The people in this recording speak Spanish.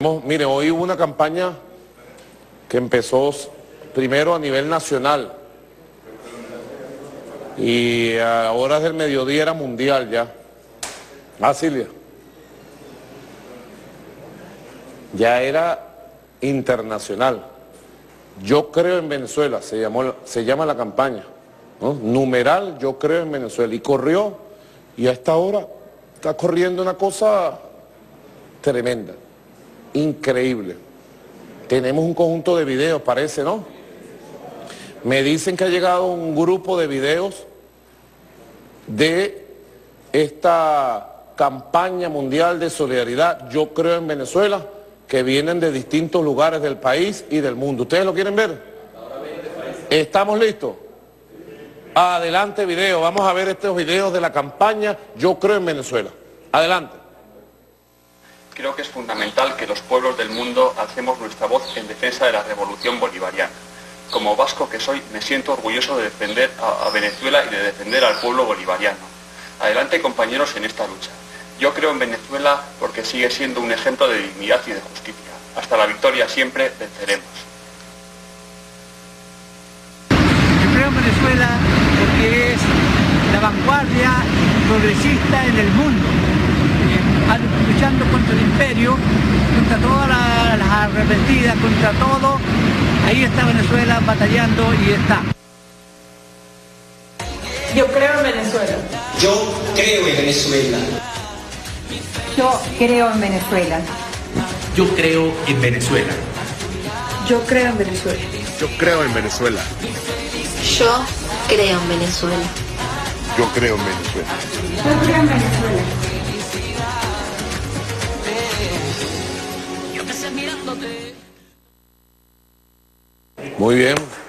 Mire, hoy hubo una campaña que empezó primero a nivel nacional y a horas del mediodía era mundial ya. Ah, Silvia. Ya era internacional. Yo creo en Venezuela, se llama la campaña, ¿no? Numeral, yo creo en Venezuela. Y corrió, y a esta hora está corriendo una cosa tremenda, increíble. Tenemos un conjunto de videos, parece, ¿no? Me dicen que ha llegado un grupo de videos de esta campaña mundial de solidaridad, yo creo en Venezuela, que vienen de distintos lugares del país y del mundo. ¿Ustedes lo quieren ver? ¿Estamos listos? Adelante video, vamos a ver estos videos de la campaña Yo Creo en Venezuela. Adelante. Creo que es fundamental que los pueblos del mundo alcemos nuestra voz en defensa de la revolución bolivariana. Como vasco que soy, me siento orgulloso de defender a Venezuela y de defender al pueblo bolivariano. Adelante, compañeros, en esta lucha. Yo creo en Venezuela porque sigue siendo un ejemplo de dignidad y de justicia. Hasta la victoria siempre venceremos. Yo creo en Venezuela porque es la vanguardia progresista en el mundo, luchando contra el imperio, contra todas las arrepentidas, contra todo. Ahí está Venezuela batallando y está. Yo creo en Venezuela. Yo creo en Venezuela. Yo creo en Venezuela. Yo creo en Venezuela. Yo creo en Venezuela. Yo creo en Venezuela. Yo creo en Venezuela. Yo creo en Venezuela. Yo creo en Venezuela. Muy bien.